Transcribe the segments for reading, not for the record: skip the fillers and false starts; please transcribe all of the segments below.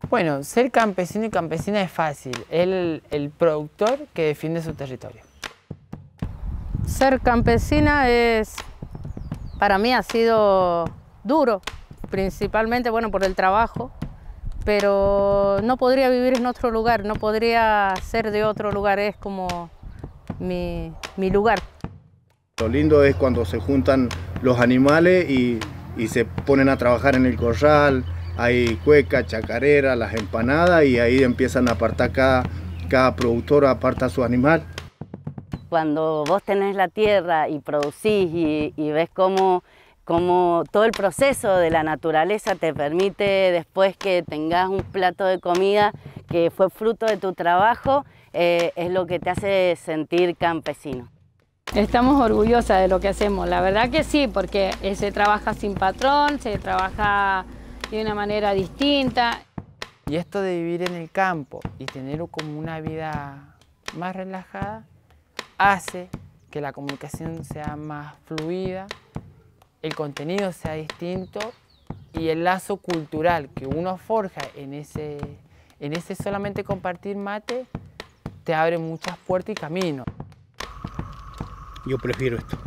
Bueno, ser campesino y campesina es fácil, es el productor que defiende su territorio. Ser campesina para mí ha sido duro, principalmente bueno, por el trabajo, pero no podría vivir en otro lugar, no podría ser de otro lugar, es como mi lugar. Lo lindo es cuando se juntan los animales y se ponen a trabajar en el corral, hay cueca, chacarera, las empanadas y ahí empiezan a apartar, cada productor aparta su animal. Cuando vos tenés la tierra y producís y ves cómo todo el proceso de la naturaleza te permite después que tengas un plato de comida que fue fruto de tu trabajo, es lo que te hace sentir campesino. Estamos orgullosas de lo que hacemos, la verdad que sí, porque se trabaja sin patrón, se trabaja de una manera distinta. Y esto de vivir en el campo y tener como una vida más relajada hace que la comunicación sea más fluida, el contenido sea distinto y el lazo cultural que uno forja en ese solamente compartir mate te abre muchas puertas y caminos. Yo prefiero esto.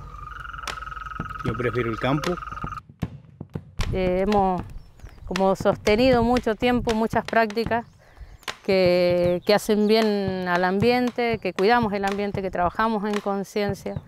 Yo prefiero el campo. Hemos como sostenido mucho tiempo, muchas prácticas que hacen bien al ambiente, que cuidamos el ambiente, que trabajamos en conciencia.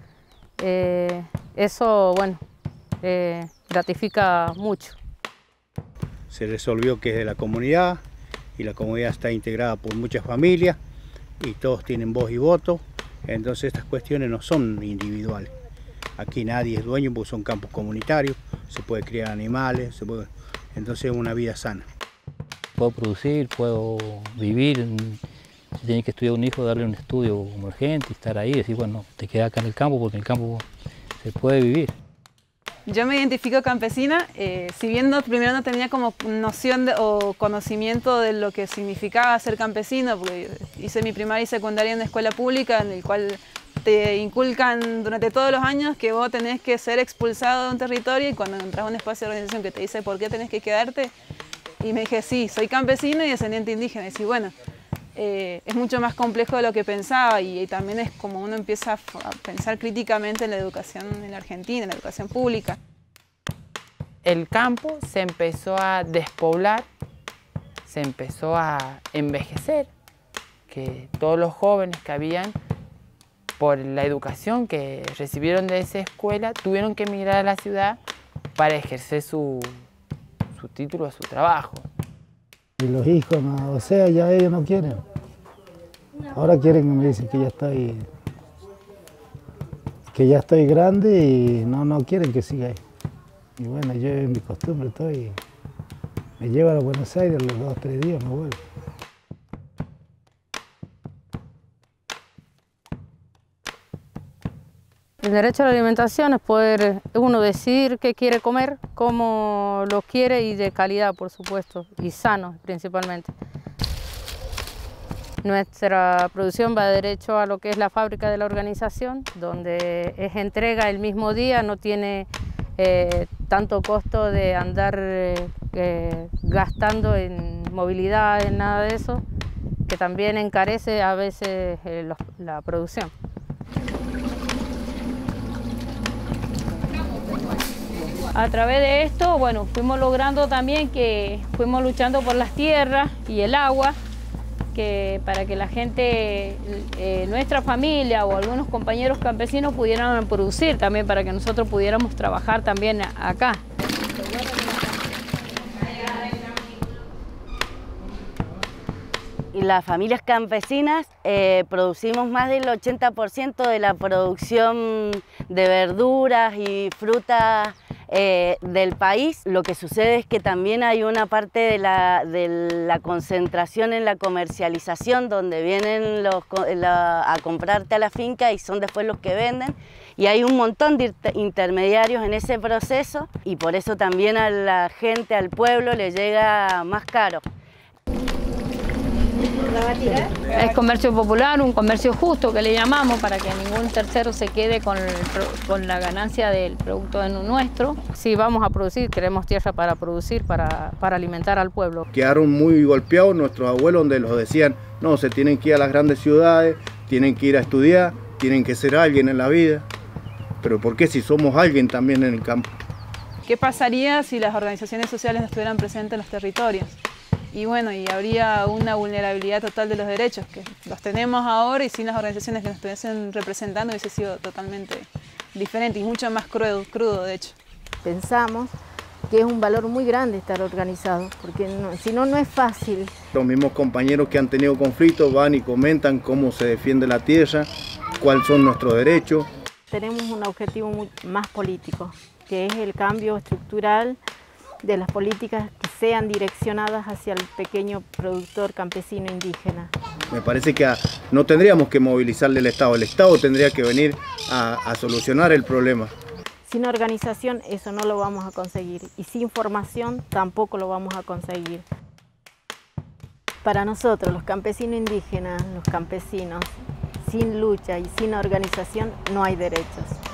Eso, bueno, gratifica mucho. Se resolvió que es de la comunidad y la comunidad está integrada por muchas familias y todos tienen voz y voto. Entonces estas cuestiones no son individuales. Aquí nadie es dueño porque son campos comunitarios, se puede criar animales, entonces es una vida sana. Puedo producir, puedo vivir, si tiene que estudiar un hijo, darle un estudio emergente, estar ahí, decir, bueno, te quedas acá en el campo porque en el campo se puede vivir. Yo me identifico campesina, si bien primero no tenía como noción o conocimiento de lo que significaba ser campesino, porque hice mi primaria y secundaria en una escuela pública en el cual te inculcan durante todos los años que vos tenés que ser expulsado de un territorio y cuando entras a un espacio de organización que te dice por qué tenés que quedarte, y me dije, sí, soy campesino y descendiente indígena, y sí, bueno, es mucho más complejo de lo que pensaba y también es como uno empieza a pensar críticamente en la educación en la Argentina, en la educación pública. El campo se empezó a despoblar, se empezó a envejecer, que todos los jóvenes que habían, por la educación que recibieron de esa escuela, tuvieron que emigrar a la ciudad para ejercer su título, su trabajo. Y los hijos, no, o sea, ya ellos no quieren. Ahora quieren que me dicen que ya estoy grande y no quieren que siga ahí. Y bueno, yo en mi costumbre me llevan a Buenos Aires, los 2 o 3 días me vuelvo. El derecho a la alimentación es poder uno decidir qué quiere comer, cómo lo quiere y de calidad, por supuesto, y sano principalmente. Nuestra producción va derecho a lo que es la fábrica de la organización, donde es entrega el mismo día, no tiene tanto costo de andar gastando en movilidad, en nada de eso, que también encarece a veces la producción. A través de esto, bueno, fuimos logrando también que fuimos luchando por las tierras y el agua, para que la gente, nuestra familia o algunos compañeros campesinos pudieran producir también, para que nosotros pudiéramos trabajar también acá. Y las familias campesinas producimos más del 80% de la producción de verduras y frutas del país. Lo que sucede es que también hay una parte de la concentración en la comercialización, donde vienen a comprarte a la finca y son después los que venden. Y hay un montón de intermediarios en ese proceso y por eso también a la gente, al pueblo, le llega más caro. Es comercio popular, un comercio justo que le llamamos, para que ningún tercero se quede con la ganancia del producto nuestro. Si vamos a producir, queremos tierra para producir, para alimentar al pueblo. Quedaron muy golpeados nuestros abuelos, donde los decían, no, se tienen que ir a las grandes ciudades, tienen que ir a estudiar, tienen que ser alguien en la vida. Pero ¿por qué si somos alguien también en el campo? ¿Qué pasaría si las organizaciones sociales no estuvieran presentes en los territorios? Y bueno, y habría una vulnerabilidad total de los derechos, que los tenemos ahora, y sin las organizaciones que nos estuviesen representando hubiese sido totalmente diferente y mucho más crudo de hecho. Pensamos que es un valor muy grande estar organizado, porque si no, no es fácil. Los mismos compañeros que han tenido conflictos van y comentan cómo se defiende la tierra, cuáles son nuestros derechos. Tenemos un objetivo más político, que es el cambio estructural de las políticas que sean direccionadas hacia el pequeño productor campesino indígena. Me parece que no tendríamos que movilizarle al Estado, el Estado tendría que venir a solucionar el problema. Sin organización eso no lo vamos a conseguir, y sin formación tampoco lo vamos a conseguir. Para nosotros, los campesinos indígenas, los campesinos, sin lucha y sin organización no hay derechos.